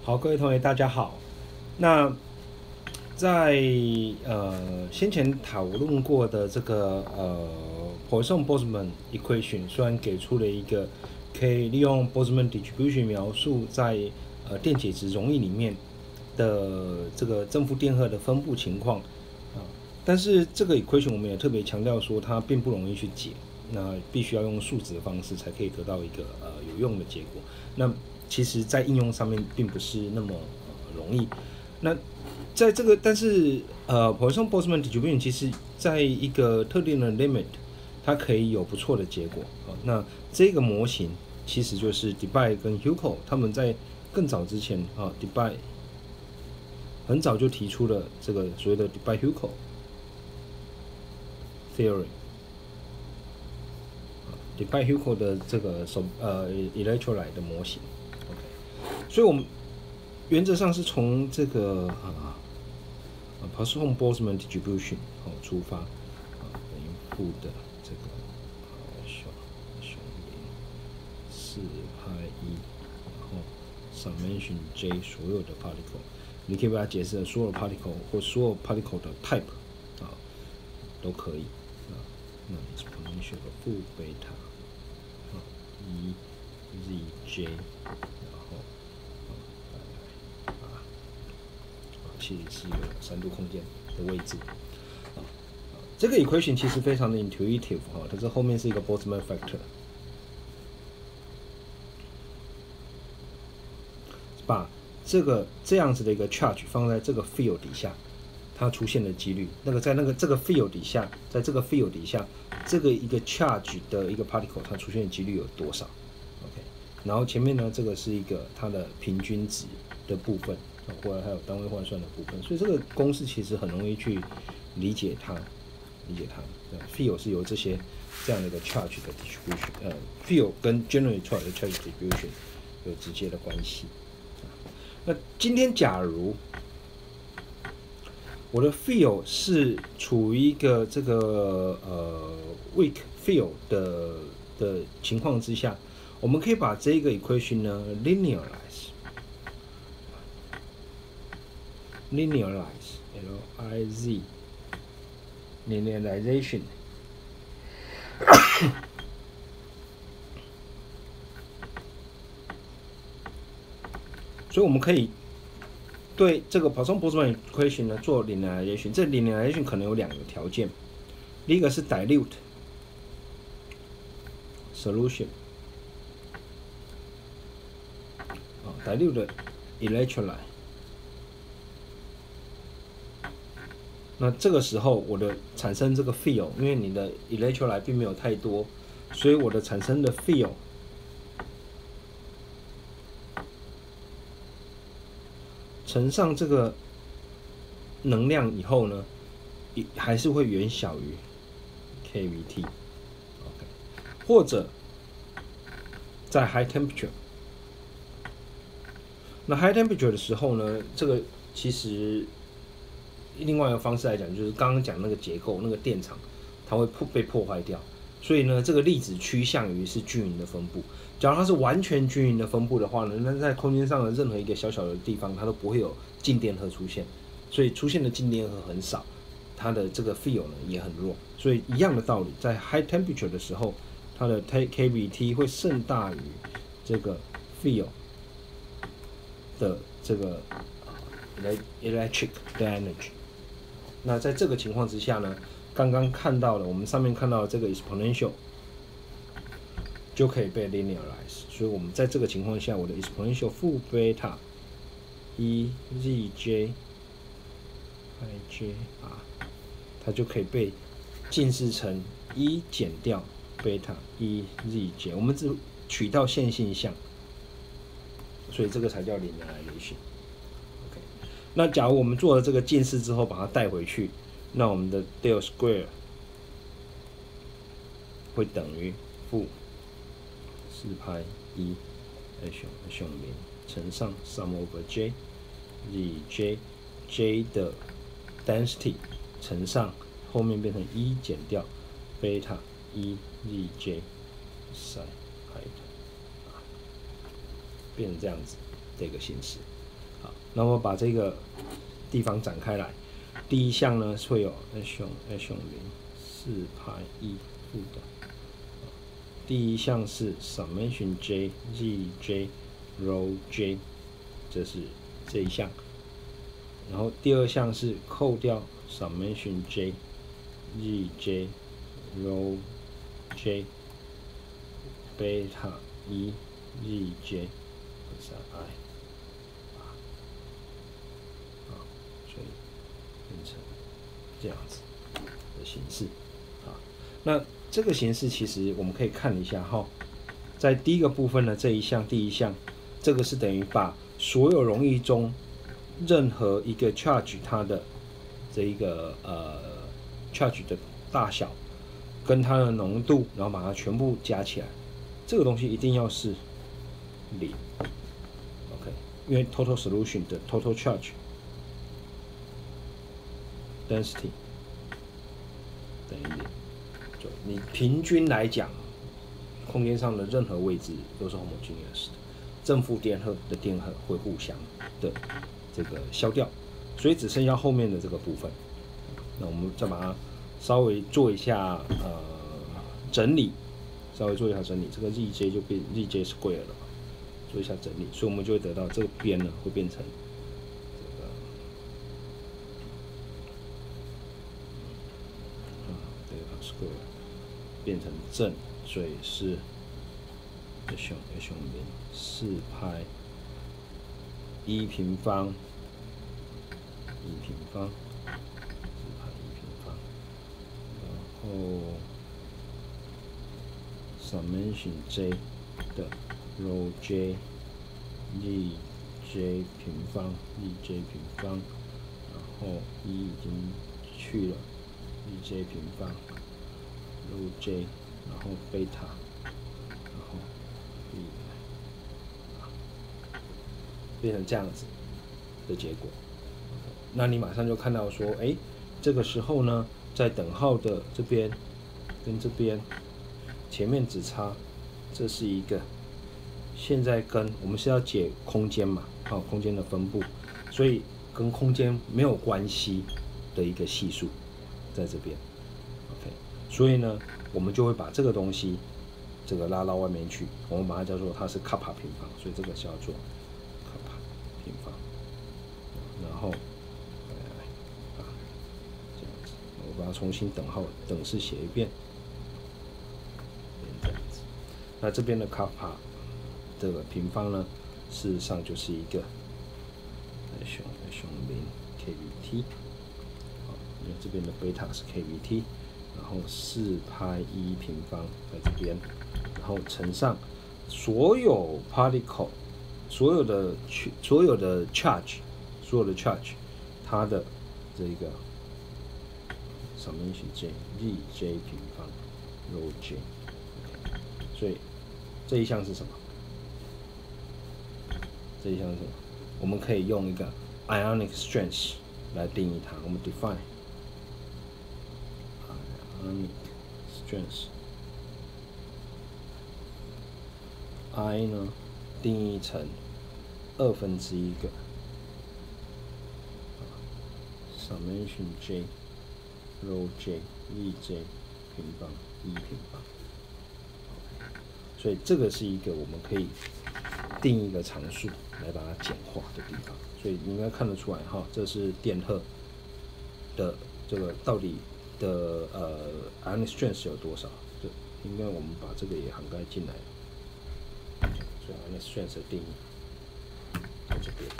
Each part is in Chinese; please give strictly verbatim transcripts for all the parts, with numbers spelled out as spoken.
好，各位同学，大家好。那在呃先前讨论过的这个呃 Poisson-Boltzmann equation， 虽然给出了一个可以利用 Boltzmann distribution 描述在呃电解质溶液里面的这个正负电荷的分布情况啊，但是这个 equation 我们也特别强调说它并不容易去解，那必须要用数值的方式才可以得到一个呃有用的结果。那其实在应用上面并不是那么、呃、容易。那在这个，但是呃 Poisson-Boltzmann distribution 其实在一个特定的 limit， 它可以有不错的结果。哦、那这个模型其实就是 Debye 跟 Huckel 他们在更早之前啊 ，Debye 很早就提出了这个所谓的 Debye-Huckel theory。Debye-Huckel 的这个手呃 electrolyte 的模型 ，OK， 所以我们原则上是从这个啊 Poisson-Boltzmann distribution 哦出发，啊等于负的这个小小零四派一，然后 summation j 所有的 particle， 你可以把它解释成所有 particle 或所有 particle 的 type 啊都可以。那 exponential 的负贝塔啊一 zj， 然后啊再来啊，其实是有三度空间的位置啊。这个 equation 其实非常的 intuitive 哈、啊，它这后面是一个 Boltzmann factor， 把这个这样子的一个 charge 放在这个 field 底下。它出现的几率，那个在那个这个 field 底下，在这个 field 底下，这个一个 charge 的一个 particle 它出现的几率有多少 ？OK， 然后前面呢，这个是一个它的平均值的部分，或者还有单位换算的部分，所以这个公式其实很容易去理解它，理解它。field 是由这些这样的一个 charge 的 distribution， 呃 ，field 跟 generate出来的 charge distribution 有直接的关系。那今天假如我的 field 是处于一个这个呃 weak field 的的情况之下，我们可以把这个 equation 呢 linearize， linearize L I Z linearization 所以我们可以对这个 Poisson-Boltzmann equation 呢做 linearization， 这 linearization 可能有两个条件，第一个是 dilute solution， 啊 dilute 的 electrolyte， 那这个时候我的产生这个 field， 因为你的 electrolyte 并没有太多，所以我的产生的 field乘上这个能量以后呢，还是会远小于 k V T。OK， 或者在 high temperature， 那 high temperature 的时候呢，这个其实另外一个方式来讲，就是刚刚讲那个结构，那个电场它会被破坏掉，所以呢，这个粒子趋向于是均匀的分布。假如它是完全均匀的分布的话呢，那在空间上的任何一个小小的地方，它都不会有静电荷出现，所以出现的静电荷很少，它的这个 field 呢也很弱。所以一样的道理，在 high temperature 的时候，它的 K V T 会甚大于这个 field 的这个 electric damage。那在这个情况之下呢，刚刚看到了我们上面看到的这个 exponential 就可以被 linearize， 所以我们在这个情况下，我的 exponential 负贝塔一 zj ij r， 它就可以被近似成一减掉贝塔一 zj， 我们只取到线性项，所以这个才叫 linearization。OK， 那假如我们做了这个近似之后，把它带回去，那我们的 del square 会等于负四派一 h 小零乘上 sum over j zj j 的 density 乘上后面变成一减掉贝塔一 zj psi height， 变成这样子的一个形式。 那么把这个地方展开来，第一项呢会有 h 项 h 项零四派一负的，第一项是 summation j z j row j， 这是这一项，然后第二项是扣掉 summation j z j row j beta 一 z j 三 i。所以变成这样子的形式啊。那这个形式其实我们可以看一下哈，在第一个部分的这一项，第一项，这个是等于把所有溶液中任何一个 charge 它的这一个呃 charge 的大小跟它的浓度，然后把它全部加起来，这个东西一定要是零 ，OK， 因为 total solution 的 total charge density 等于零，就你平均来讲，空间上的任何位置都是 homogeneous 的，正负电荷的电荷会互相的这个消掉，所以只剩下后面的这个部分。那我们再把它稍微做一下呃整理，稍微做一下整理，这个 zj 就变 zj square 了嘛，做一下整理，所以我们就会得到这个边呢会变成。变成正，所以是 h 项零四派一平方一平方四派一平方，然后 summation j 的 row j z j 平方 z j 平方，然后一已经去了 z j 平方。row j， 然后贝塔，然后 b， 变成这样子的结果。那你马上就看到说，哎，这个时候呢，在等号的这边跟这边前面只差，这是一个现在跟我们是要解空间嘛，好，空间的分布，所以跟空间没有关系的一个系数在这边。所以呢，我们就会把这个东西，这个拉到外面去，我们把它叫做它是卡帕平方，所以这个叫做卡帕平方。然后，啊，这样子，我把它重新等号等式写一遍，这样子。那这边的卡帕这个平方呢，事实上就是一个 h 项零 kVt， 好，因为这边的贝塔是 kVt。然后四派一平方在这边，然后乘上所有 particle， 所有的所有的 charge， 所有的 charge， 它的这个 summation j z j 平方 row j， 所以这一项是什么？这一项是什么？我们可以用一个 ionic strength 来定义它，我们 define。ionic strength I 呢定义成二分之一个 summation j row j z j 平方一平方，所以这个是一个我们可以定义一个常数来把它简化的地方，所以你应该看得出来哈，这是电荷的这个到底的呃 ionic strength 有多少？这应该我们把这个也涵盖进来。所以 ionic strength 的定义在这边。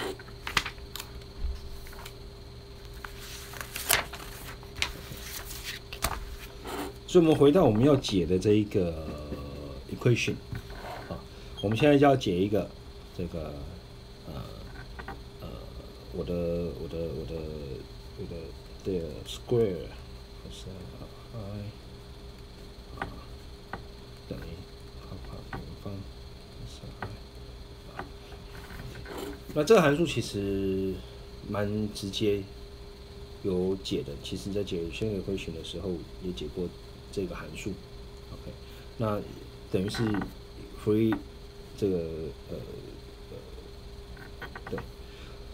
所以我们回到我们要解的这一个 equation 啊，我们现在就要解一个这个呃呃我的我的我的这个的 square。是 i 啊等于卡帕平方是 i， 那这个函数其实蛮直接有解的。其实在解宣言equation的时候也解过这个函数。OK， 那等于是 free 这个呃呃对，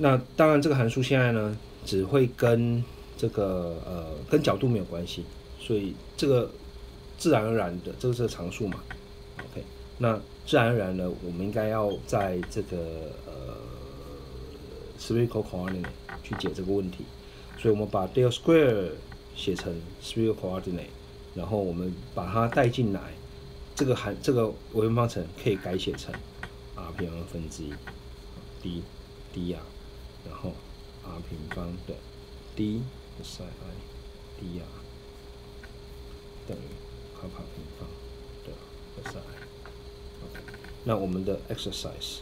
那当然，这个函数现在呢，只会跟这个呃跟角度没有关系，所以这个自然而然的，这个是常数嘛 ，OK， 那自然而然的，我们应该要在这个呃 spherical coordinate 去解这个问题，所以我们把 del square 写成 spherical coordinate， 然后我们把它带进来，这个函这个微分方程可以改写成 r 平方分之一 d dr， 然后 r 平方的 d sin i dr 等于卡帕平方的 cos i。OK， 那我们的 exercise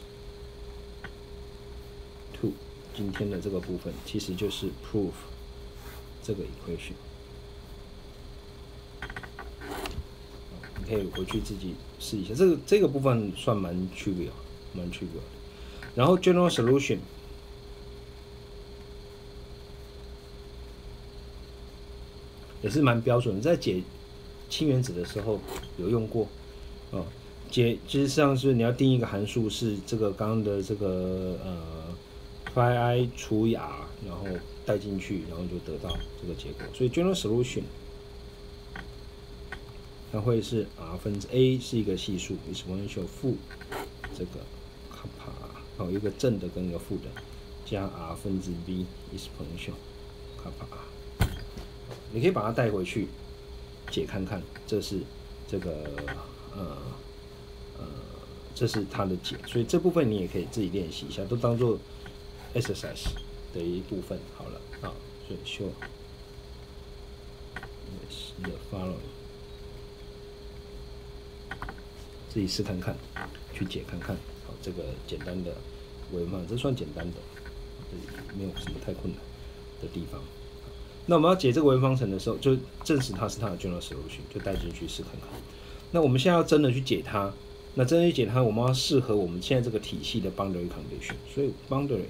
two 今天的这个部分其实就是 prove 这个 equation。你可以回去自己试一下，这个这个部分算蛮 trivial， 蛮 trivial 的。然后 general solution 也是蛮标准的，在解氢原子的时候有用过哦。解其实上是你要定义一个函数，是这个刚刚的这个呃 phi i 除以 r， 然后带进去，然后就得到这个结果。所以 general solution 它会是 r 分之 a 是一个系数 exponential 负这个 kappa， 好，有一个正的跟一个负的，加 r 分之 b exponential kappa r。你可以把它带回去解看看，这是这个呃呃，这是它的解，所以这部分你也可以自己练习一下，都当做 exercise 的一部分好了啊。所以 show the following， 自己试看看，去解看看。好，这个简单的微分，这算简单的，没有什么太困难的地方。那我们要解这个微分方程的时候，就证实它是它的 general solution， 就带进去试看看。那我们现在要真的去解它，那真的去解它，我们要适合我们现在这个体系的 boundary condition。所以 boundary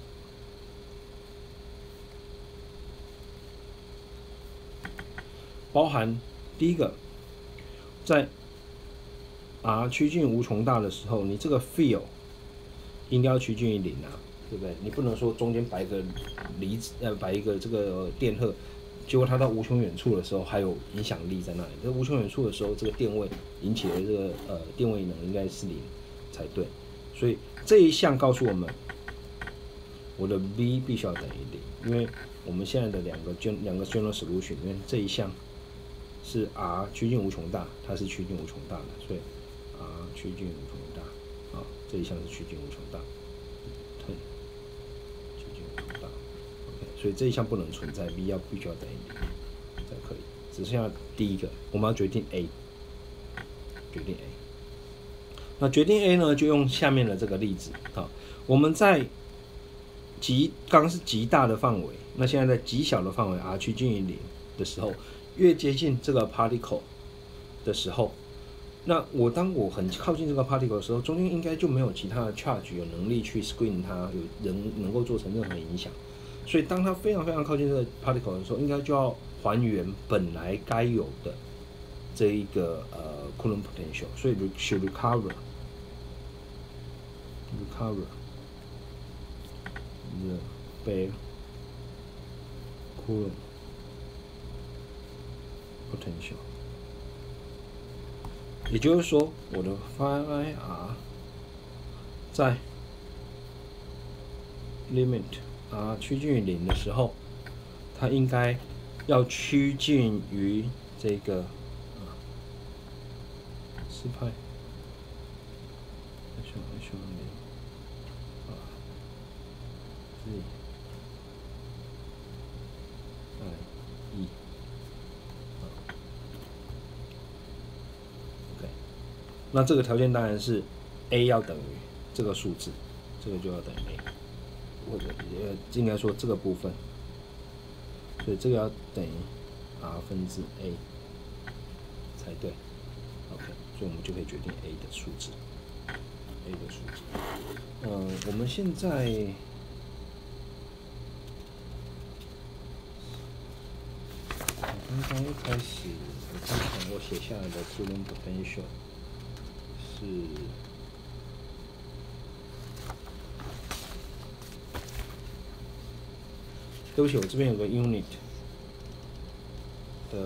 包含第一个，在 r 趋近无穷大的时候，你这个 field 应该要趋近于零啊。对不对？你不能说中间摆一个离子，呃，摆一个这个电荷，结果它到无穷远处的时候还有影响力在那里。在无穷远处的时候，这个电位引起的这个呃电位能应该是零才对。所以这一项告诉我们，我的 v 必须要等于零，因为我们现在的两个两个 general solution 里面这一项是 r 趋近无穷大，它是趋近无穷大的，所以 r 趋近无穷大，啊，这一项是趋近无穷大。所以这一项不能存在 ，v 要必须要等于零才可以。只剩下第一个，我们要决定 a， 决定 a。那决定 a 呢，就用下面的这个例子啊，我们在极刚刚是极大的范围，那现在在极小的范围 r 趋近于零的时候，越接近这个 particle 的时候，那我当我很靠近这个 particle 的时候，中间应该就没有其他的 charge 有能力去 screen 它，有人能够做成任何影响。所以当它非常非常靠近这个 particle 的时候，应该就要还原本来该有的这一个呃 Coulomb potential， 所以 should recover recover the bare Coulomb potential。也就是说，我的 phi i r 在 limit r 趋近于零的时候，它应该要趋近于这个啊四派，小小零啊，四 i 一 ，OK， 那这个条件当然是 a 要等于这个数字，这个就要等于 a。或者呃，应该说这个部分，所以这个要等于 r 分之 a 才对 ，OK， 所以我们就可以决定 a 的数值 ，a 的数值。嗯、呃，我们现在刚刚一开始我之前我写下来的 Coulomb potential 是。 对不起，我这边有个 unit 的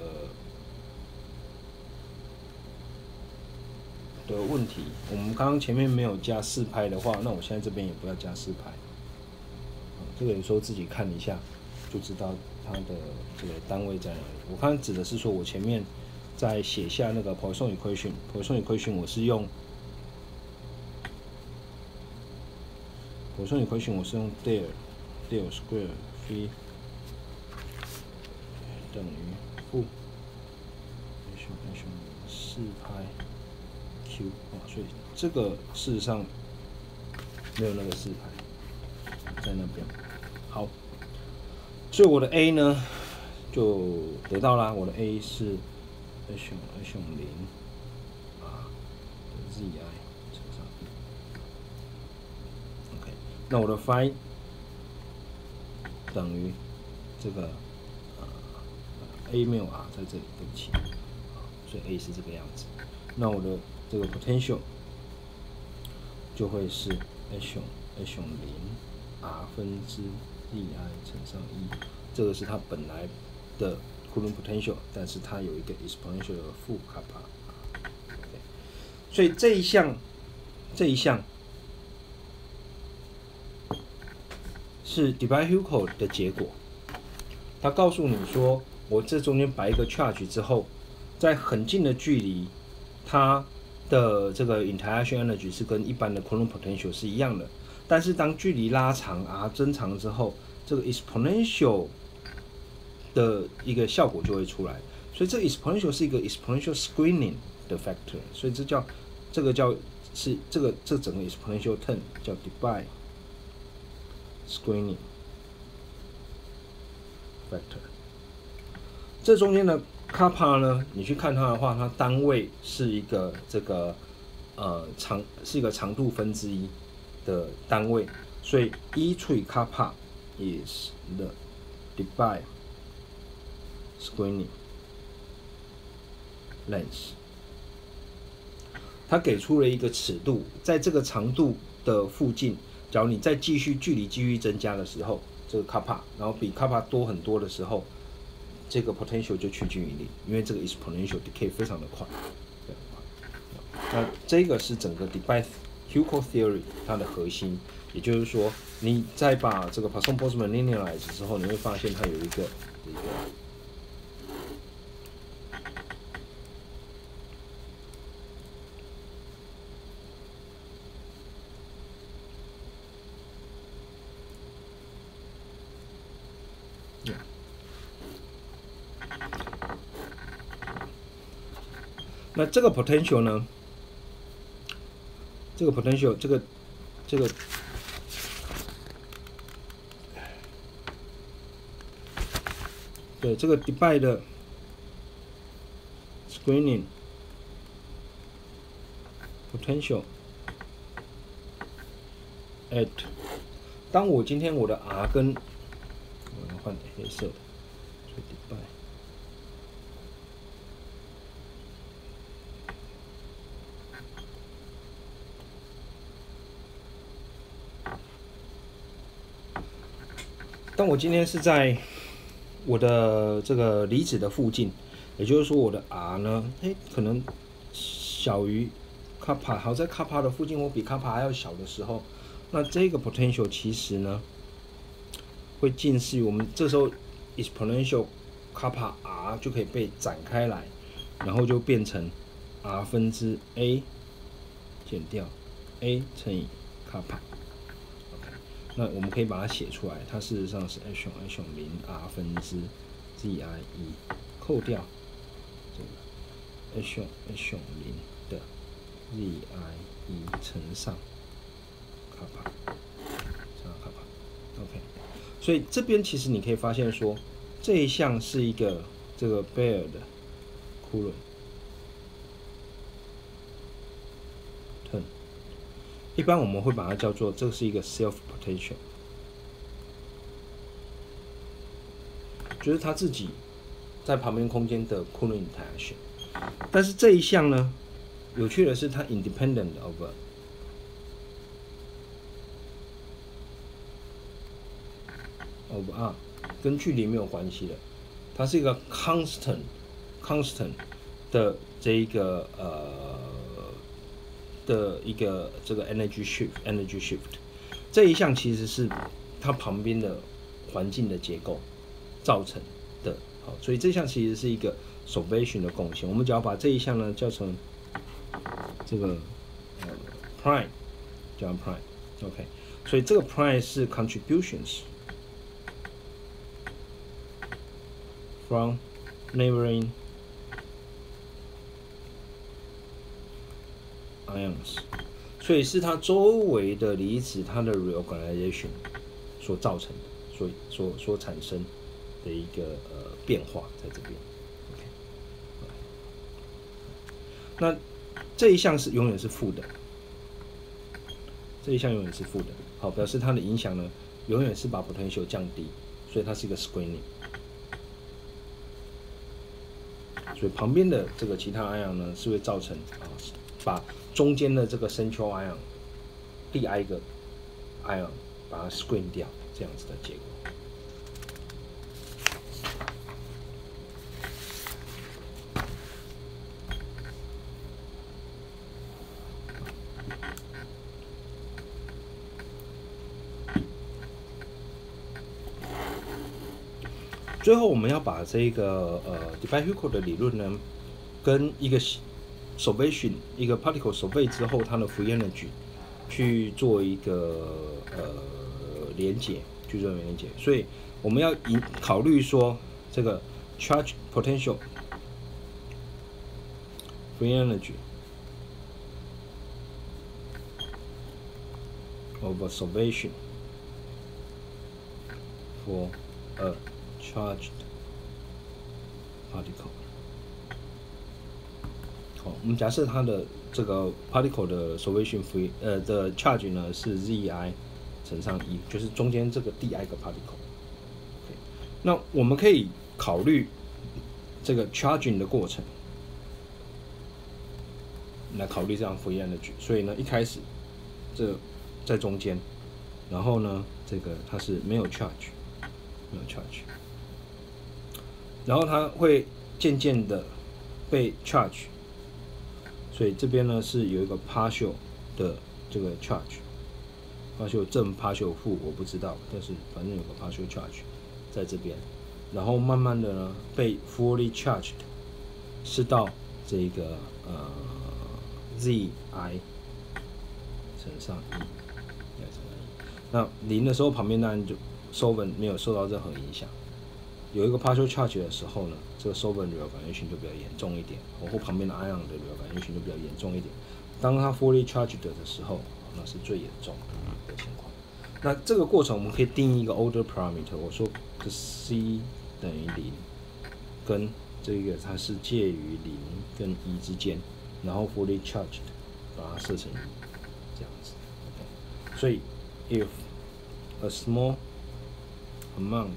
的问题。我们刚刚前面没有加四拍的话，那我现在这边也不要加四拍。这个有时候自己看一下就知道它的这个单位在哪里。我刚刚指的是说我前面在写下那个 Poisson equation，Poisson equation 我是用 Poisson equation 我是用 del del square v 等于负四拍 q 啊，所以这个事实上没有那个四拍在那边。好，所以我的 a 呢就得到啦，我的 a 是 h 等 h 等零啊 zi 乘上 e。OK， 那我的 phi 等于这个呃 a 没有 r 在这里，对不起，所以 a 是这个样子。那我的这个 potential 就会是 h 等 h 等零 r 分之 zi 乘上一，这个是它本来的 Coulomb potential， 但是它有一个 exponential 的负卡帕。Okay， 所以这一项这一项是 Debye-Hughes 的结果。它告诉你说，我这中间摆一个 charge 之后，在很近的距离，它的这个 interaction energy 是跟一般的 Coulomb potential 是一样的。但是当距离拉长 r 增长之后，这个 exponential 的一个效果就会出来。所以这 exponential 是一个 exponential screening 的 factor， 所以这叫这个叫是这个这整个 exponential term 叫 Debye screening factor。这中间的 kappa 呢，你去看它的话，它单位是一个这个呃长是一个长度分之一的单位，所以 e 除以 kappa is the Debye screening length。它给出了一个尺度，在这个长度的附近，假如你再继续距离继续增加的时候，这个 kappa， 然后比 kappa 多很多的时候，这个 potential 就趋近于零，因为这个 exponential decay 非常的快，非常快。那这个是整个 Debye-Hughes theory 它的核心，也就是说，你在把这个 Poisson-Boltzmann linearize 之后，你会发现它有一个一个。那这个 potential 呢？这个 potential 这个这个对这个 Debye 的 screening potential at， 当我今天我的 r 跟我要换黑色的，所以 Debye。当我今天是在我的这个离子的附近，也就是说我的 r 呢，哎，可能小于 kappa， 好在 kappa 的附近，我比 kappa 还要小的时候，那这个 potential 其实呢，会近似于我们这时候 exponential kappa r 就可以被展开来，然后就变成 r 分之 a 减掉 a 乘以 kappa。那我们可以把它写出来，它事实上是 h 等 h 等零 r 分之 zi 一扣掉这个 h 等 h 等零的 zi 一乘上 kappa 乘上 kappa，OK。所以这边其实你可以发现说，这一项是一个这个 Baire 的 Coulomb term。一般我们会把它叫做这是一个 self potential， 就是它自己在旁边空间的 Coulomb interaction。但是这一项呢，有趣的是它 independent of of r 跟距离没有关系的，它是一个 constant constant 的这一个呃的一个这个 energy shift energy shift 这一项其实是它旁边的环境的结构造成的，好，所以这项其实是一个 solvation 的贡献。我们只要把这一项呢叫成这个呃 prime， 叫 prime，OK， 所以这个 prime 是 contributions from neighboring ions， 所以是它周围的离子它的 reorganization 所造成的，所以所所产生的一个呃变化在这边。OK， 那这一项是永远是负的，这一项永远是负的，好，表示它的影响呢永远是把 potential 降低，所以它是一个 screening。所以旁边的这个其他 ion 呢是会造成啊，把中间的这个 central ion 第一个 ion 把它 screen 掉，这样子的结果。最后，我们要把这个呃 Debye-Hückel 的理论呢，跟一个 solvation 一个 particle solvate 之后它的 free energy 去做一个呃连接，去做连接。所以我们要引考虑说这个 charge potential free energy of a solvation for a charged particle。好，我们假设它的这个 particle 的 solvation free 呃的 charge 呢是 Zi 乘上一，就是中间这个第一个 particle。Okay， 那我们可以考虑这个 charging 的过程，来考虑这样 free energy。所以呢，一开始这在中间，然后呢，这个它是没有 charge， 没有 charge。然后它会渐渐的被 charge， 所以这边呢是有一个 partial 的这个 charge，partial 正 partial 负我不知道，但是反正有个 partial charge 在这边，然后慢慢的呢被 fully charged， 是到这个呃 Zi 乘上一，那零的时候旁边当然就 solvent 没有受到任何影响。有一个 partial charge 的时候呢，这个 solvent reorganization 就比较严重一点，或旁边的 ion 的 reorganization 就比较严重一点。当它 fully charged 的时候，那是最严重的情况。那这个过程我们可以定义一个 order parameter， 我说这 c 等于零，跟这个它是介于零跟一之间，然后 fully charged 把它设成一，这样子。Okay， 所以 if a small amount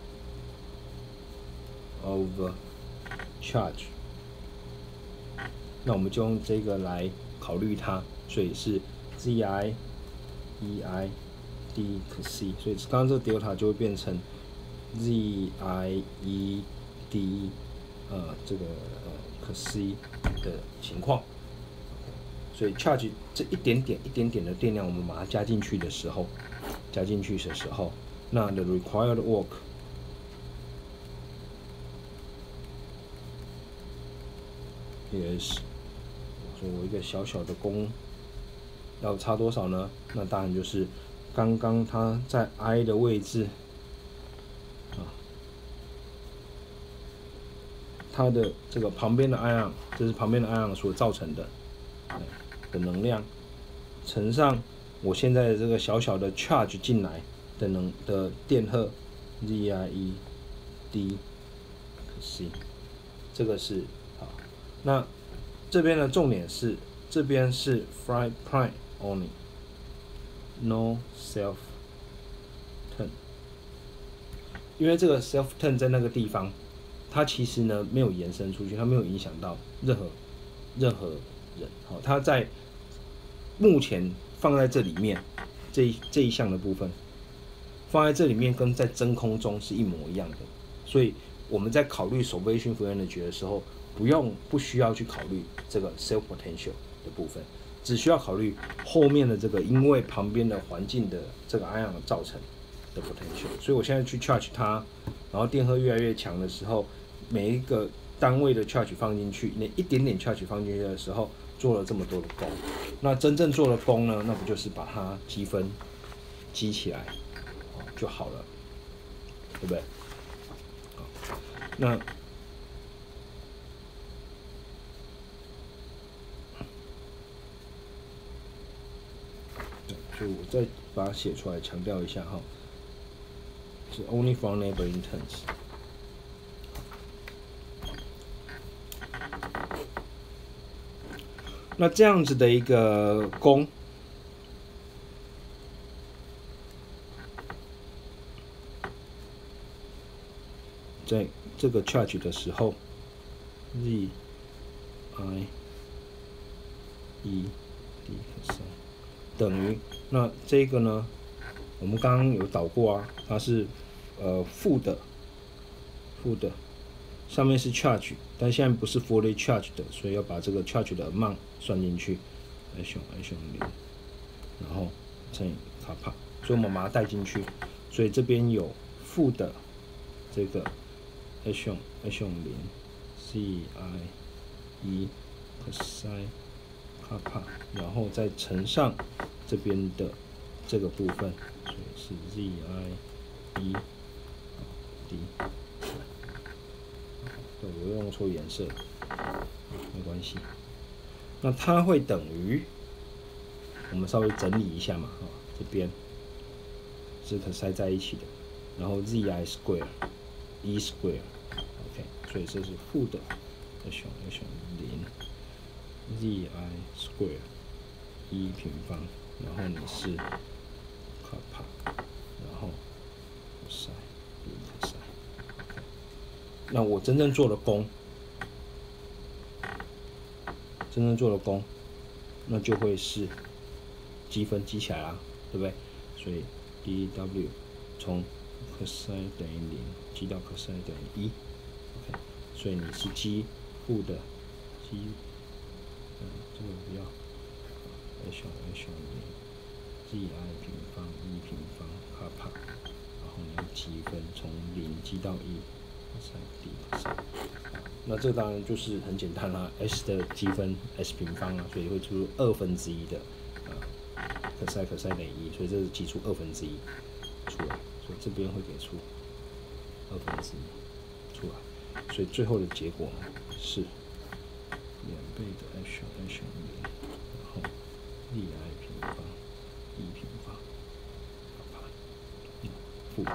of charge， 那我们就用这个来考虑它，所以是 Zi Ei d c， 所以刚刚这个 delta 就会变成 Zi E d 呃这个呃 c 的情况。所以 charge 这一点点一点点的电量，我们把它加进去的时候，加进去的时候，那 the required work is， 所以我一个小小的功要差多少呢？那当然就是刚刚它在 I 的位置啊，它的这个旁边的 ion， 这是旁边的 ion 所造成的的能量，乘上我现在的这个小小的 charge 进来的能的电荷 Zi d c， 这个是。那这边的重点是，这边是 free prime only， no self turn， 因为这个 self turn 在那个地方，它其实呢没有延伸出去，它没有影响到任何任何人。好，它在目前放在这里面，这一这一项的部分， 放在这里面跟在真空中是一模一样的，所以我们在考虑solvation free energy 的时候，不用不需要去考虑这个 self potential 的部分，只需要考虑后面的这个因为旁边的环境的这个 ion 造成的 potential。所以我现在去 charge 它，然后电荷越来越强的时候，每一个单位的 charge 放进去，那一点点 charge 放进去的时候，做了这么多的功。那真正做的功呢，那不就是把它积分积起来就好了，对不对？好，那所以我再把它写出来，强调一下哈，是 only from neighboring turns。那这样子的一个功，在这个 charge 的时候 ，z i e d 三等于，那这个呢，我们刚刚有导过啊，它是呃负的，负的，上面是 charge， 但现在不是 fully charged 的，所以要把这个 charge 的 amount 算进去 ，i 熊 i 熊零，然后乘以卡帕，所以我们把它带进去，所以这边有负的这个 i 熊 i 熊零 z i e cos 卡帕，然后再乘上这边的这个部分，所以是 z i e d。对，我用错颜色，没关系。那它会等于，我们稍微整理一下嘛，啊，这边是可塞在一起的，然后 zi square e square，OK， 所以这是负的，要选要选零 zi square e 平方，然后你是卡帕，然后塞零可塞。那我真正做的功，真正做的功，那就会是积分积起来啦，对不对？所以 dw 从 cos 等于零积到 cos 等于一 ，OK， 所以你是积负的积，嗯，这个不要 ，a 小 a 小零 ，zi 平方一平方卡帕，然后你要积分从零积到一。那这当然就是很简单啦 ，s 的积分 s 平方啊，所以会出二分之一的呃可塞可塞等于一，所以这是基础二分之一出来，所以这边会给出二分之一出来，所以最后的结果呢是两倍的 h 小 h 小零，然后 z i 平方一平方，嗯，负。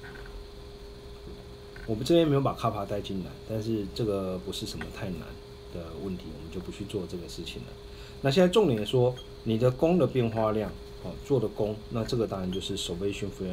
我们这边没有把卡帕带进来，但是这个不是什么太难的问题，我们就不去做这个事情了。那现在重点说，你的功的变化量，哦，做的功，那这个当然就是 solvation free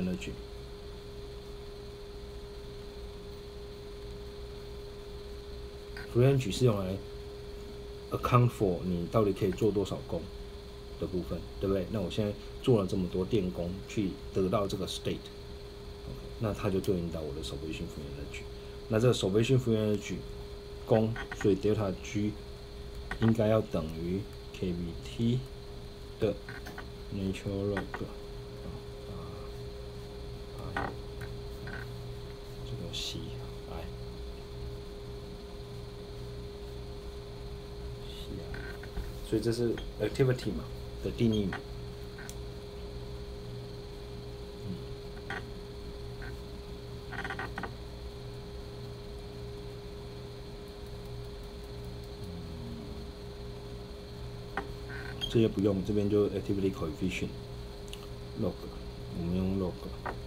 energy。free energy 是用来 account for 你到底可以做多少功的部分，对不对？那我现在做了这么多电功，去得到这个 state。那它就对应到我的solvation free energy。那这个solvation free energy 功，所以 delta G 应该要等于 kBt 的 natural log 啊，这个 C I C I， 所以这是 activity 嘛的定义嘛。这些不用，这边就 activity coefficient log， 我们用 log。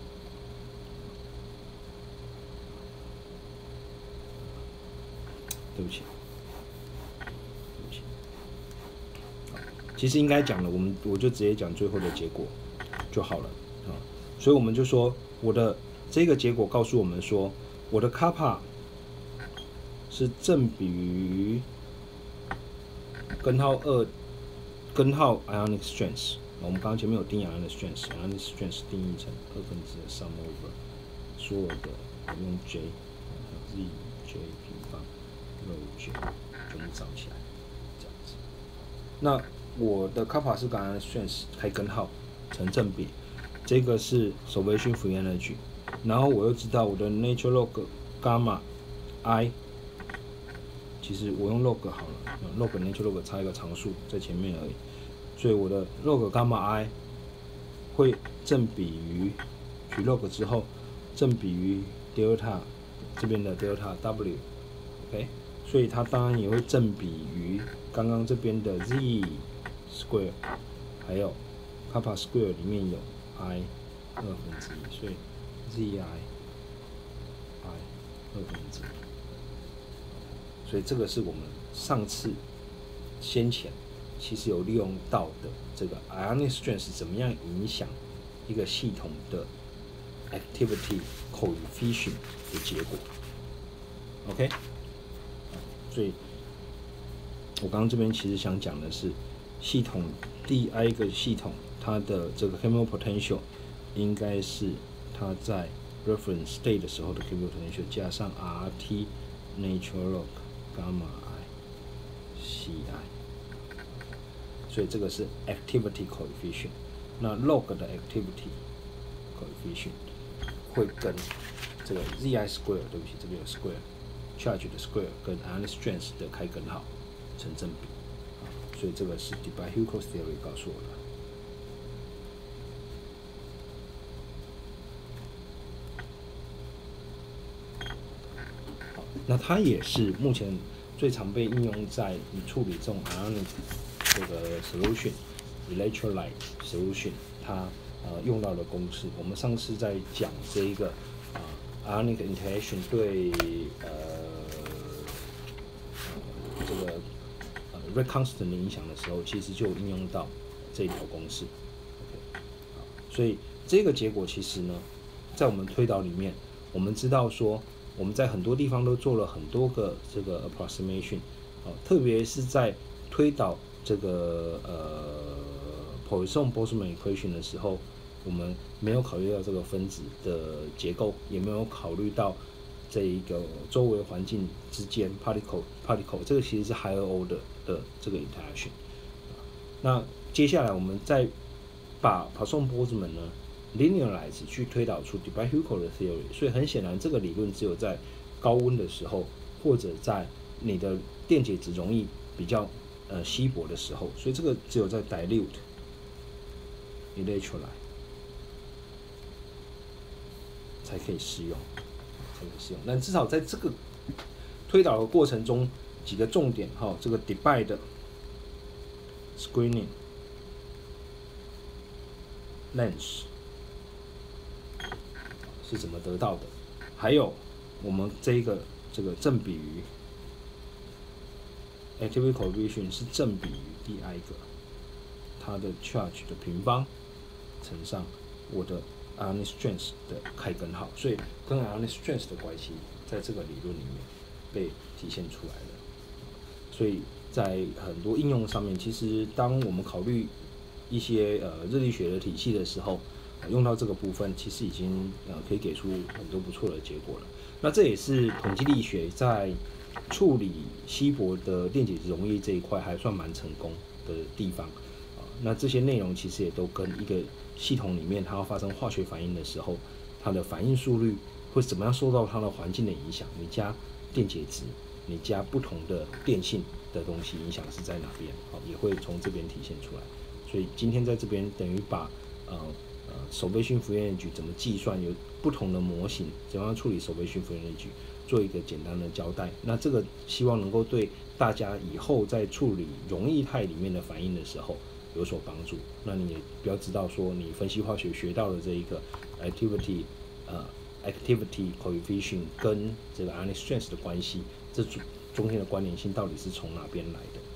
对不起，对不起。其实应该讲的，我们我就直接讲最后的结果就好了啊。所以我们就说，我的这个结果告诉我们说，我的 kappa 是正比于根号二。根号 ionic strength 我们刚刚前面有定义 ionic strength，ionic strength 定义成二分之的 sum over 所有的我用 j z j 平方 rho j 全部找起来，这样子。那我的 kappa 是跟 ionic strength 开根号成正比，这个是 solvation free energy， 然后我又知道我的 natural log gamma i， 其实我用 log 好了 ，log natural log 插一个常数在前面而已。所以我的 log gamma i 会正比于取 log 之后正比于 delta 这边的 delta w，OK，、okay? 所以它当然也会正比于刚刚这边的 z square， 还有 kappa square 里面有 i 二分之一，所以 zi i 二分之一，所以这个是我们上次先前。其实有利用到的这个 ionic strength 怎么样影响一个系统的 activity coefficient 的结果 ，OK？ 所以，我刚刚这边其实想讲的是，系统第一个系统它的这个 chemical potential 应该是它在 reference state 的时候的 chemical potential 加上 Rt natural log gamma i Ci。所以这个是 activity coefficient， 那 log 的 activity coefficient 会跟这个 zi square， 对不起，这边有 square charge 的 square 跟 ionic strength 的开根号成正比，所以这个是 de Broglie theory 告诉我的。好，那它也是目前最常被应用在你处理这种 ionic这个 solution、electrolyte solution， 它呃用到的公式，我们上次在讲这一个啊、呃、ionic interaction 对呃呃这个呃 rate constant 的影响的时候，其实就有应用到这一条公式。OK， 所以这个结果其实呢，在我们推导里面，我们知道说我们在很多地方都做了很多个这个 approximation， 啊、呃，特别是在推导这个呃 Poisson-Boltzmann equation 的时候，我们没有考虑到这个分子的结构，也没有考虑到这一个周围环境之间 particle particle 这个其实是 higher order 的这个 interaction。那接下来我们再把 Poisson-Boltzmann 呢 linearize 去推导出 de Broglie 的 theory， 所以很显然这个理论只有在高温的时候，或者在你的电解质容易比较呃稀薄的时候，所以这个只有在 dilute electrolyte 才可以适用，才可以适用。但至少在这个推导的过程中，几个重点哈，这个 Debye screening length 是怎么得到的？还有我们这一个这个正比于 activity coefficient 是正比于第一个它的 charge 的平方乘上我的 ionic strength 的开根号，所以跟 ionic strength 的关系在这个理论里面被体现出来了。所以在很多应用上面，其实当我们考虑一些呃热力学的体系的时候，呃、用到这个部分，其实已经呃可以给出很多不错的结果了。那这也是统计力学在处理稀薄的电解质溶液这一块还算蛮成功的地方啊、呃。那这些内容其实也都跟一个系统里面它要发生化学反应的时候，它的反应速率会怎么样受到它的环境的影响？你加电解质，你加不同的电性的东西，影响是在哪边？好、呃，也会从这边体现出来。所以今天在这边等于把呃呃手背熏free energy怎么计算，有不同的模型，怎么样处理手背熏free energy，做一个简单的交代。那这个希望能够对大家以后在处理溶液态里面的反应的时候有所帮助。那你也不要知道说你分析化学学到的这一个 activity 呃 activity coefficient 跟这个 ionic strength 的关系，这中间的关联性到底是从哪边来的？